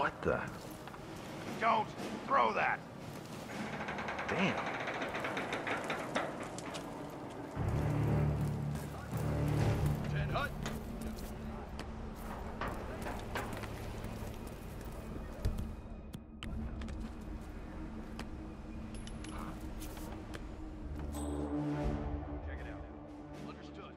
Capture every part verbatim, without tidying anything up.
What the? Don't throw that! Damn. Ted Hut! Check it out. Understood.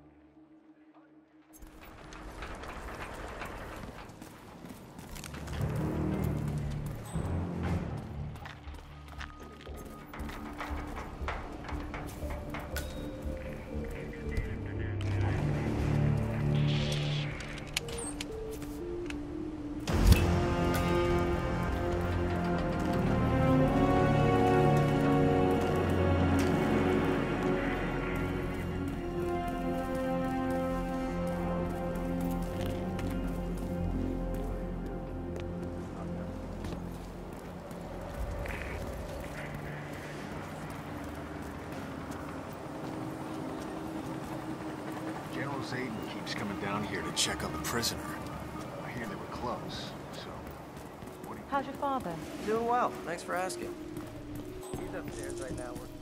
General Zayden keeps coming down here to check on the prisoner. I hear they were close, so... What do you... How's your father? Doing well. Thanks for asking. He's upstairs right now working.